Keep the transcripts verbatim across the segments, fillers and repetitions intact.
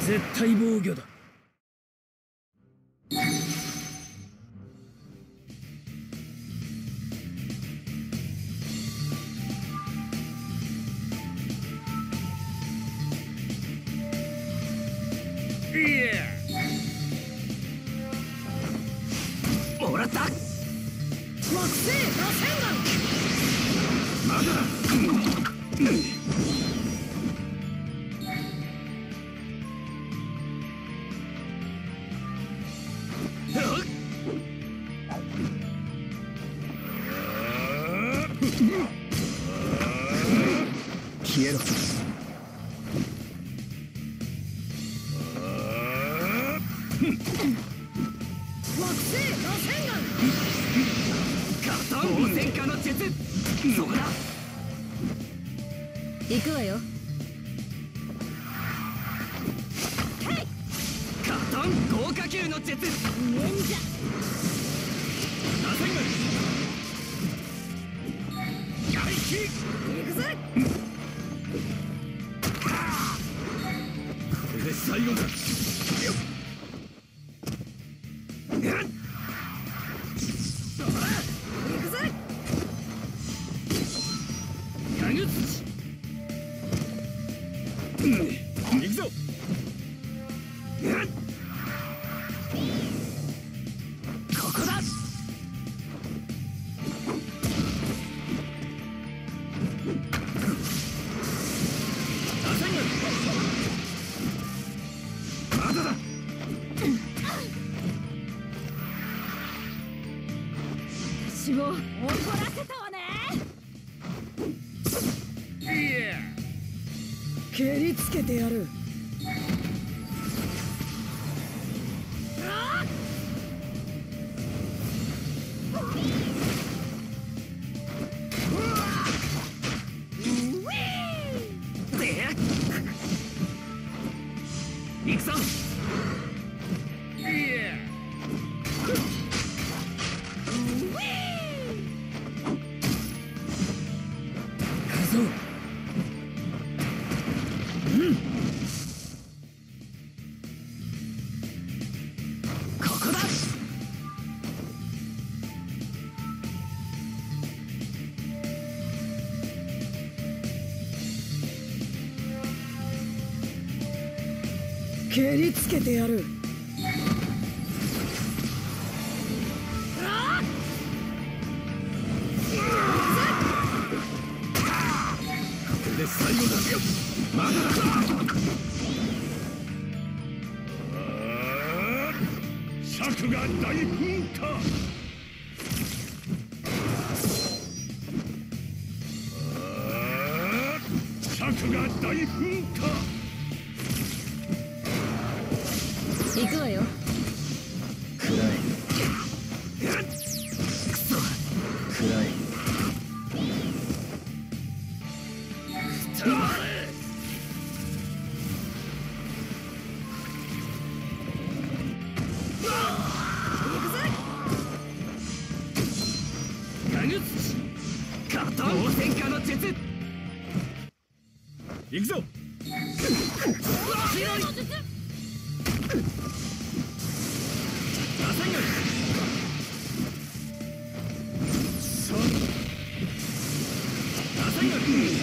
絶対防御だ。 もらった。惑星螺旋丸。まだだ。消えろ。惑星螺旋丸。ガトン汚染化の術。そこだ。行くわよ。ガトン豪華球の術。忍者。螺旋丸。やりき。行くぜ。これで最後だ。行くぞ。ここだ。まだだ。私を怒らせたわね。蹴りつけてやる。行くぞ。蹴りつけてやる。これで最後だよ。まだだ。尺が大噴火。尺が大噴火。行くわよ。暗い。くそ。暗い。ガトン汚染化の術。行くぞ。強い。螺旋丸。そう。螺旋丸。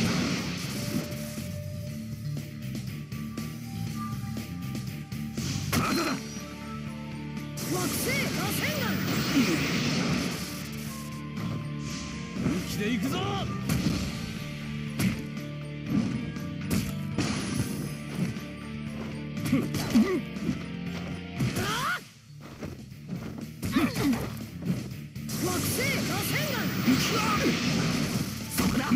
まだだ。惑星螺旋丸。本気で行くぞ。惑星螺旋丸。そこだ。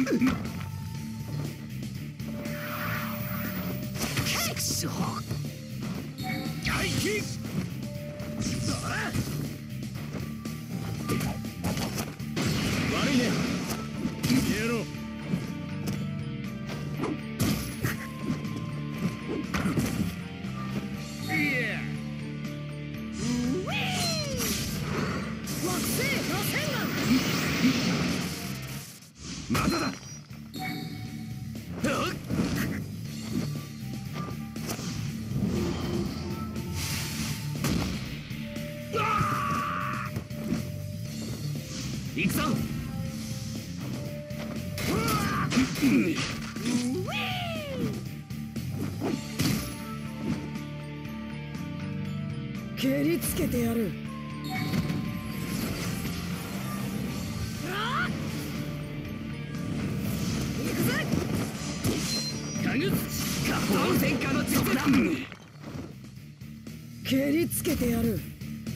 くそ。回避。悪いね。消えろ。まだだ。 行くぞ。蹴りつけてやる。行くぜ。かぐ下方戦火の術だ。蹴りつけてやる。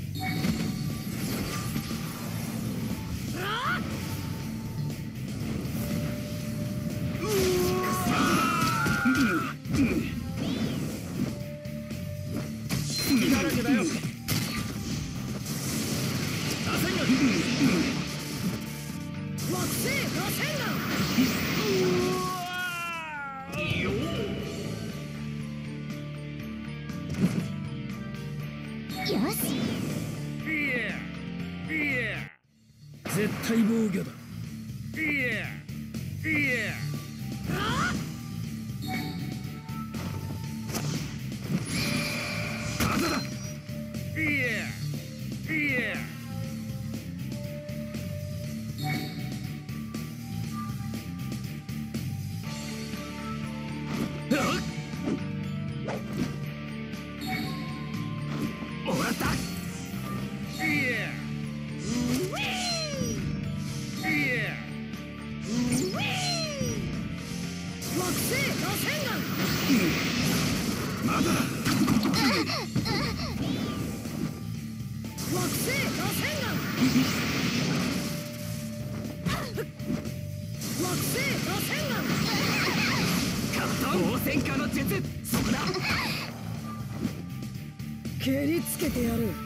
だらけだよ。惑星螺旋弾。よし。いやいや絶対防御だ。いやいやああだだ。いやいやもらった。いや惑星螺旋弾。まだだ。惑星螺旋弾。惑星螺旋弾。光線化の術。そこだ。蹴りつけてやる。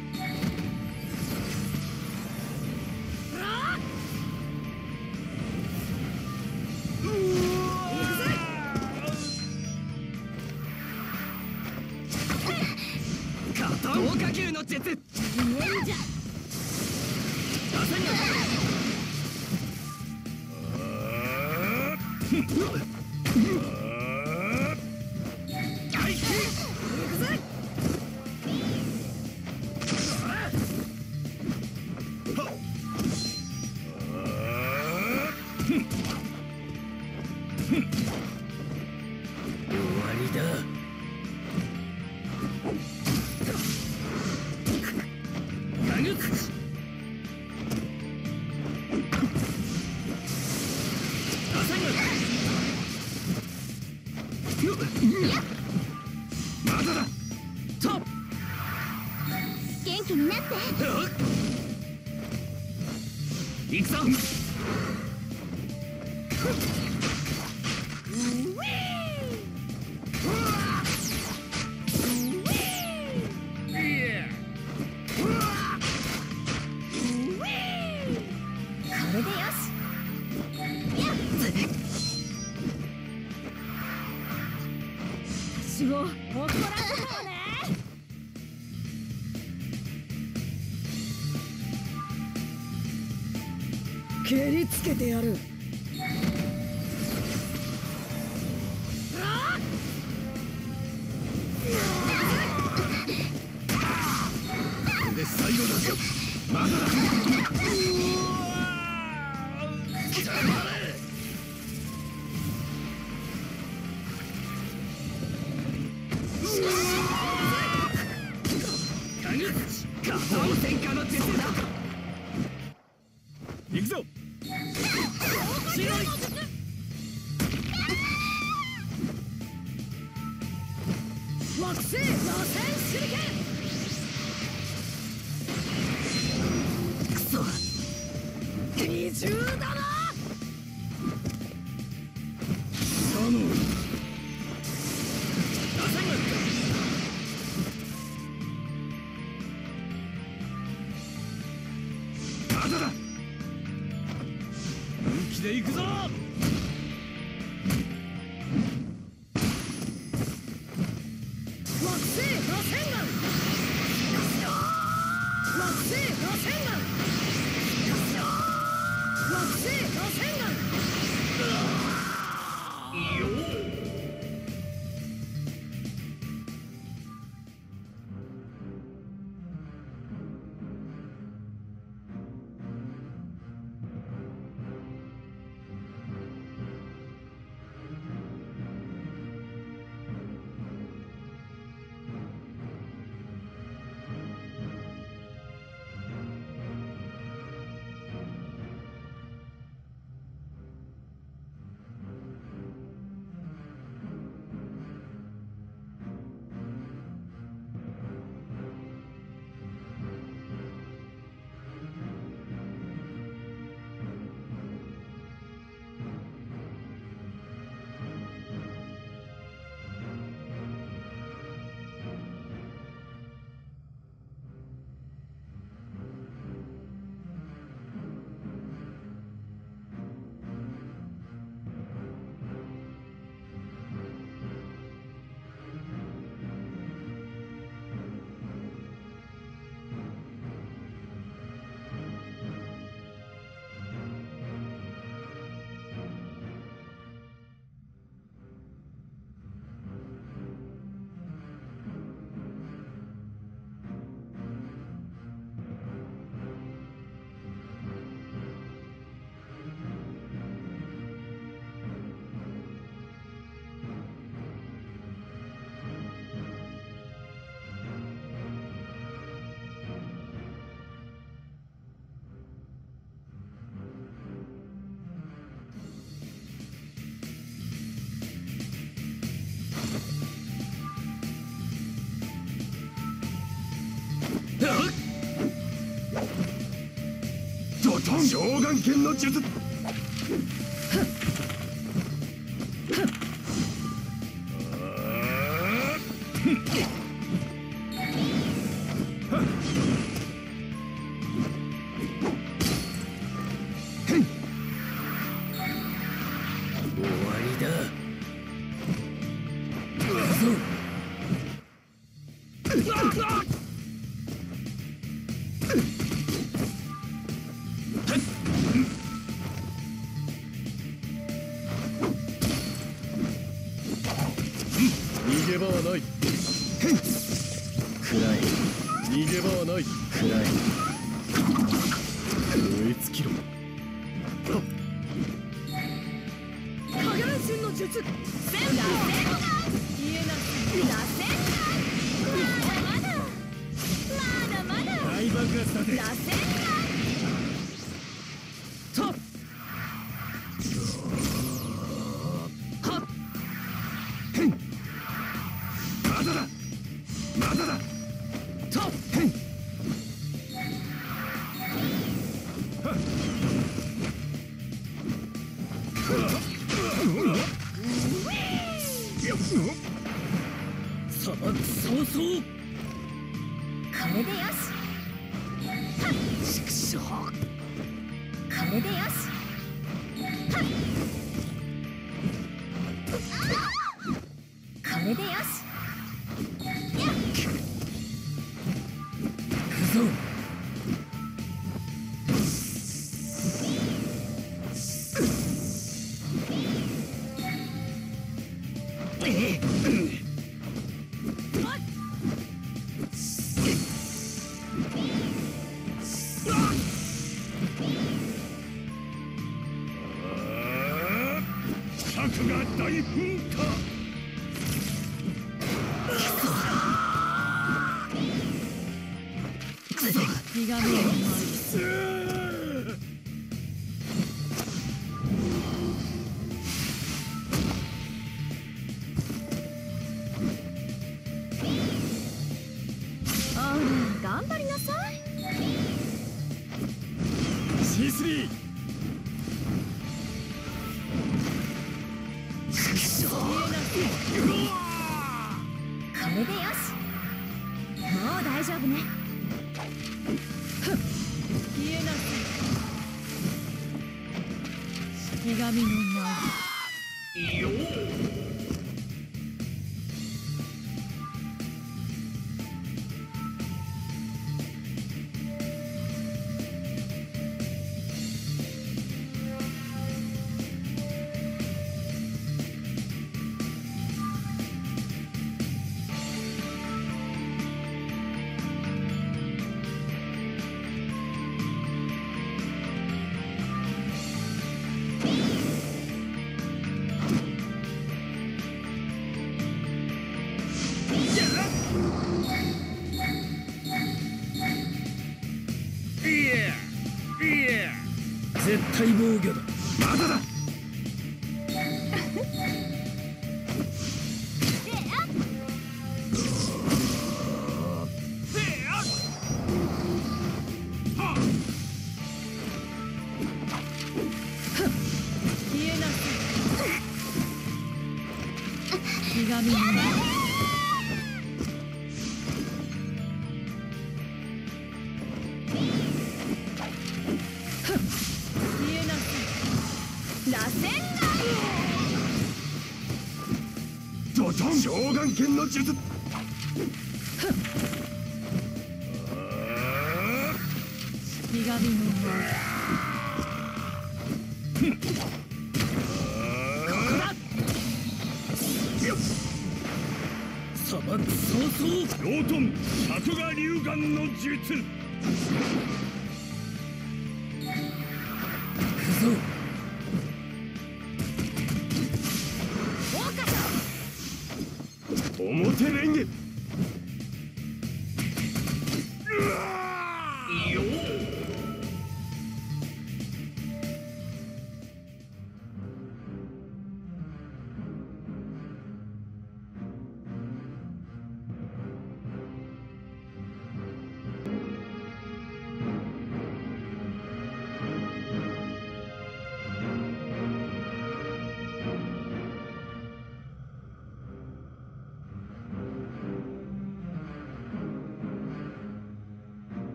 豪華球の術。忍者。螺旋弾。はい。行くぜ。終わりだ。まだだ。と元気になって。行くぞ。これでよし。私を怒らせようね。蹴りつけてやる。これで最後だぞ。まだだ。光線化の術だ。行くぞ。白い惑星螺旋手裏剣。くそ二重だな。頼む。螺旋弾。まだだ。本気で行くぞ。惑星螺旋弾。惑星螺旋弾。惑星螺旋弾。 トン召喚剣の術。 逃げ場はない。暗い。逃げ場はない。暗い。燃え尽きろ。 影分身の術。戦だ。言えなく螺旋だ。まだまだまだまだ。 大爆発だぜ。 螺旋だ。と。 まだだまだだと砂漠早々。 これでよし。畜生。これでよし。これでよし。 行くぞ。 核が大噴火。 気が見えない。あら、頑張りなさい。 シースリー。 これでよし。もう大丈夫ね。消えなさい。式神の前。 よ絶対防御だ。 まだだ消えなさい。気が見えない。螺旋だ。 ドトン召喚剣の術。 式神の前。 砂漠早々。 ロートン尺が龍眼の術。 行くぞ。 表レンゲ。よ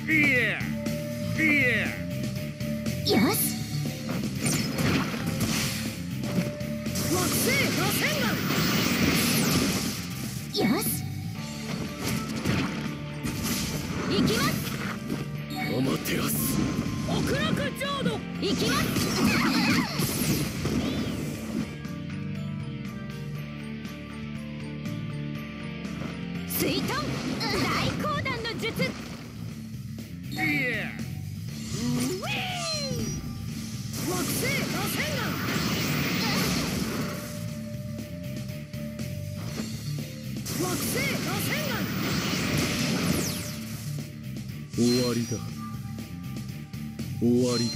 よし。惑星螺旋丸。よし。行きます。 アマテラス。 極楽浄土。行きます。水遁大光弾の術。惑星螺旋丸。惑星螺旋丸。 終わりだ。終わりだ。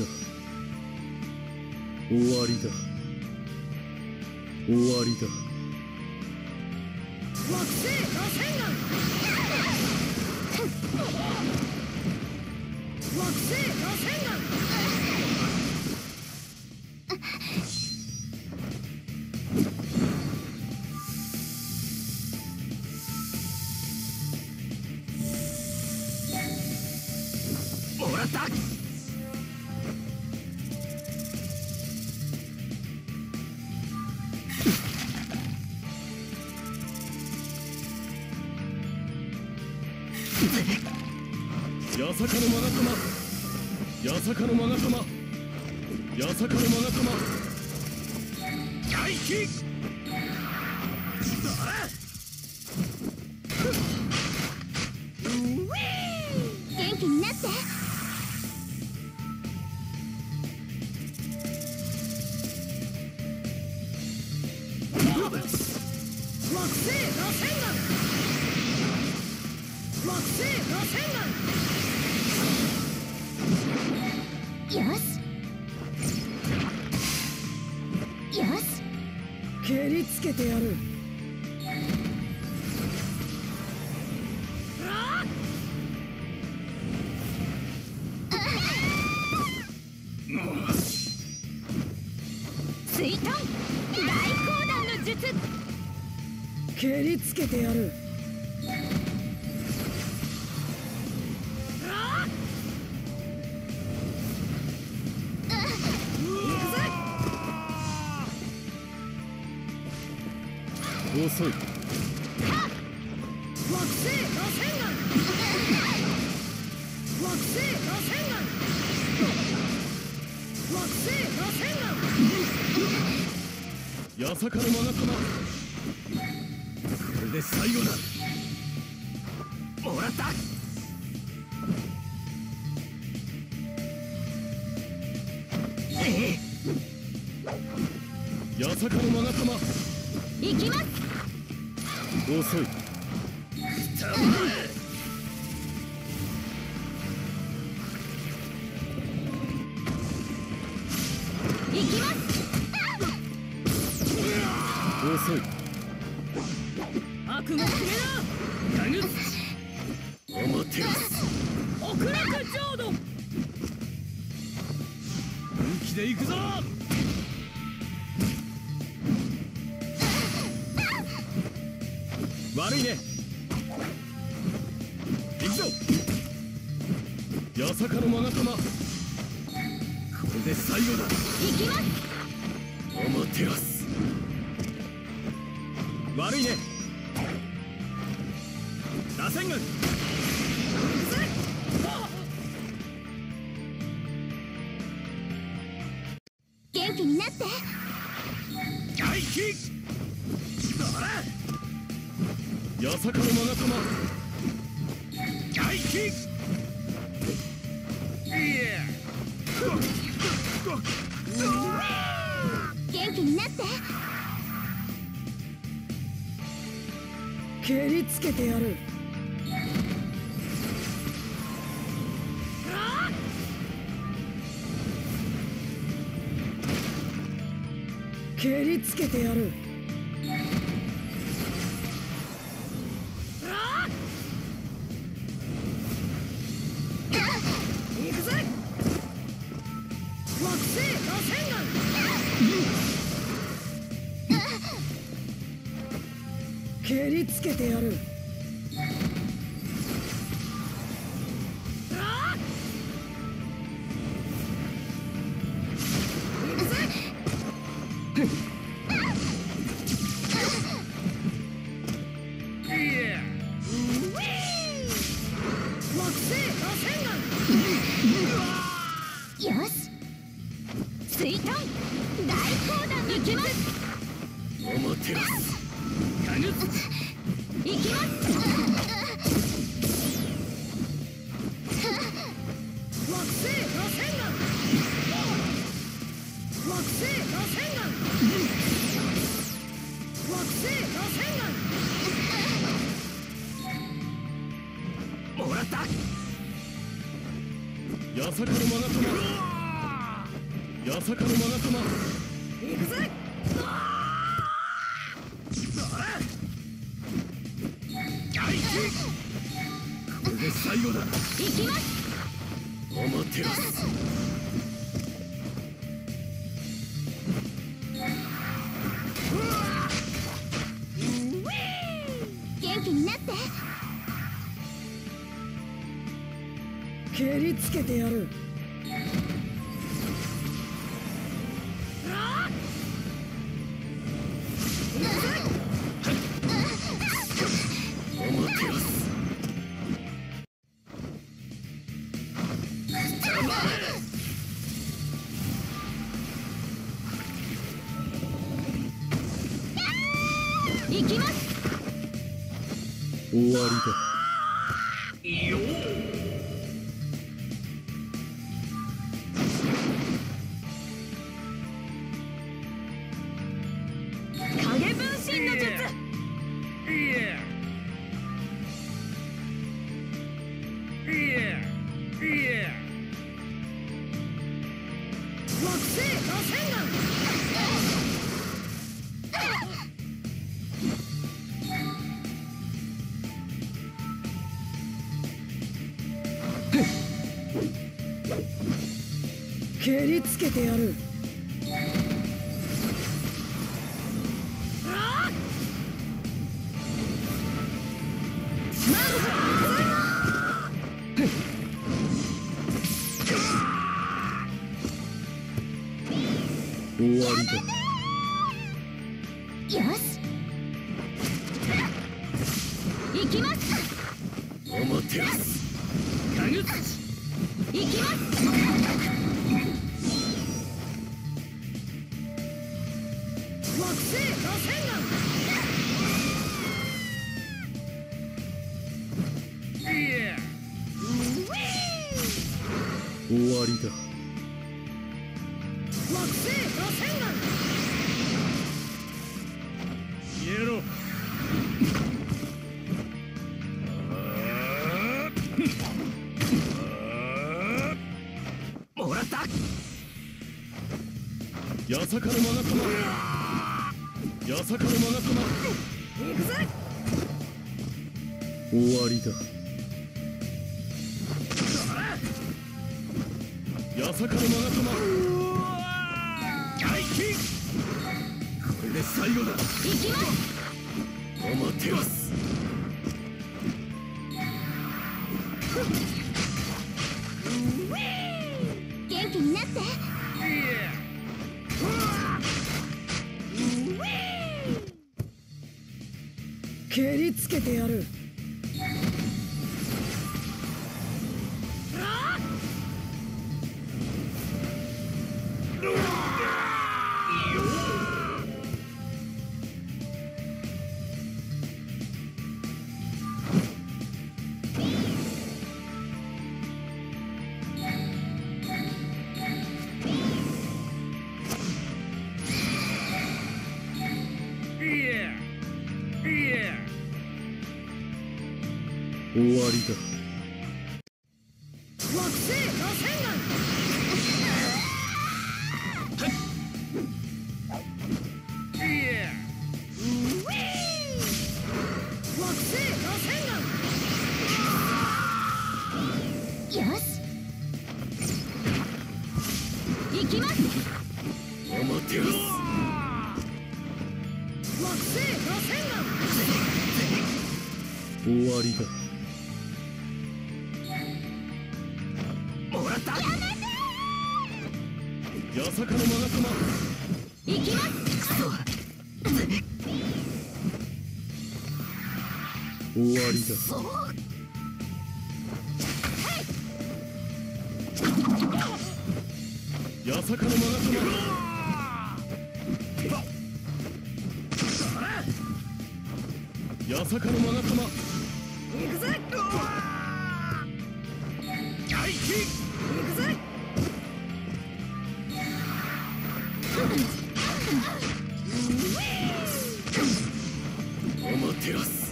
終わりだ。終わりだ。 惑星螺旋丸。惑星螺旋丸。 もらった。 八坂のマガタマ。八坂のマガタマ。八坂のマガタマ。 大気。 元気になって。惑星螺旋丸。惑星螺旋丸。よし。よし。蹴りつけてやる。水遁大光弾の術。蹴りつけてやる。 遅い。 惑星螺旋丸。惑星螺旋丸。惑星螺旋八坂のマガタマ。 これで最後だ。もらった。 八坂のマガタマ。 行きます。 遅い。 行きます。 遅い。 悪夢くれな。 アマテラス。 極楽浄土。 本気で行くぞ。悪いね。行くぞ。八坂のマガタマ。これで最後だ。 行きます。 アマテラス。悪いね。螺旋丸。 元気になって。 大気。どら。 八坂のマガタマ。 大気。 元気になって。蹴りつけてやる。蹴りつけてやる。行くぜ。惑星螺旋丸。蹴りつけてやる。 よし水遁大砲弾行きます。 おもてなすかぐ行きます。惑星螺旋丸惑星螺旋丸惑星螺旋丸もらった八坂のマガトマ八坂のマガトマ行くぜ。 これで最後だ。 行きます。 おもてなす元気になって。蹴りつけてやる。 おもてなす行きます。 終わりだ。よ影分身の術。 いやいやいや惑星螺旋丸蹴りつけてやる。 終わりだ。 よし行きます。 おもてなすかぐ行きます。惑星螺旋丸いや終わりだ。 惑星螺旋丸消えろ。もらった八坂のマガトマ八坂のマガトマ行くぜ。 終わりだ。八坂のマガトマ外気これで最後だ。 行きます。 おもてなす元気になって。蹴りつけてやる。 終わりだ。 惑星螺旋丸惑星螺旋丸よし行きます。 おもてなす惑星螺旋丸終わりだ。 もらった。 八坂のマガトマ行きます。 終わりだ。 八坂の勾玉。八坂の勾玉。 行くぜ。 大気。 行くぜ。 おまテラス。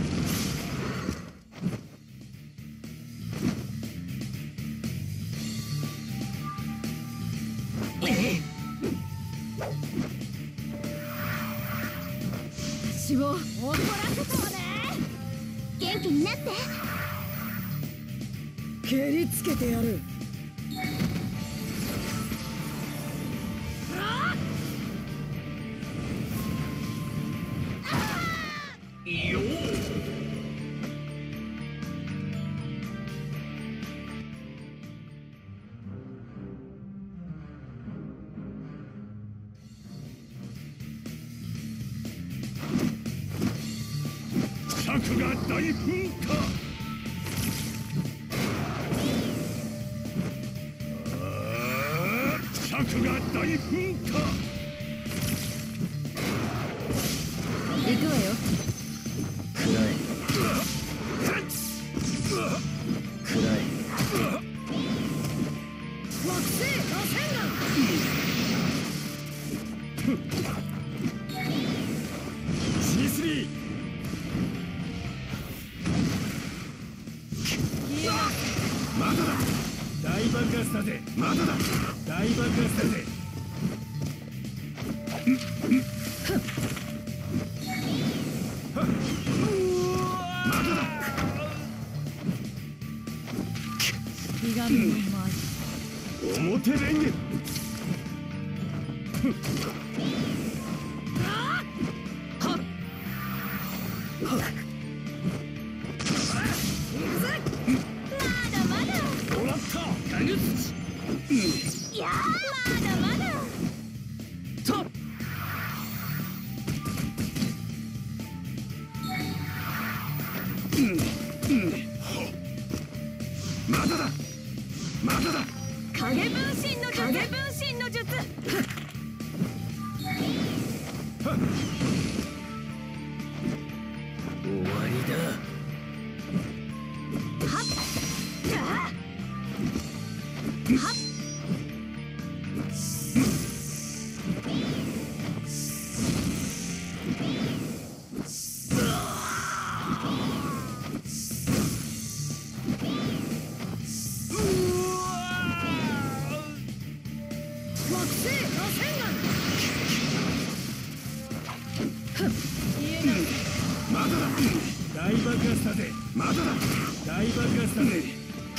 死を怒らせたわね。元気になって。蹴りつけてやる。 よー。尺が大噴火。尺が大噴火。 行くわよ。 暗い。暗い。 惑星螺旋岩。 シースリー。まだだ。大爆発だぜ。まだだ。大爆発だぜ。まだだ。 ひがみの前。 表レンゲ。 いやまだまだ。 と。まだだ。まだだ。 影分身の術。影分身の術。 終わりだ。 はっ。はっ。惑星螺旋岩。 まだだ。大爆発だぜ。まだだ。大爆発だぜ。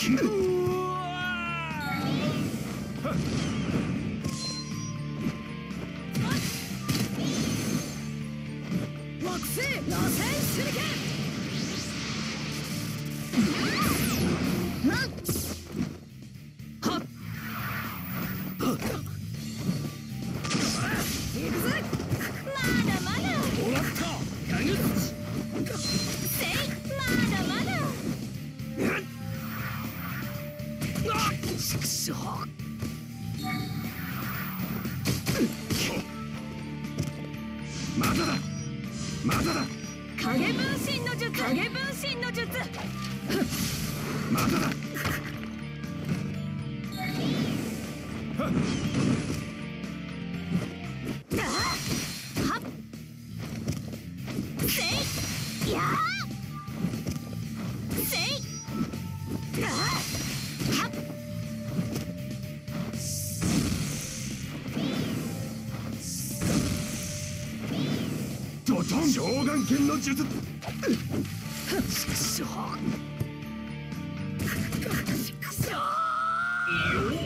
惑星螺旋手裏剣。行くぜ。まだまだ。 もらった。ガグッチ。 せい。まだまだ。 畜生。まだだ。まだだ。 影分身の術。影分身の術。 まだだ。 はっ。せい。やー。せい。はっ。 ドトン。双眼剣の術。畜生。畜生。よー。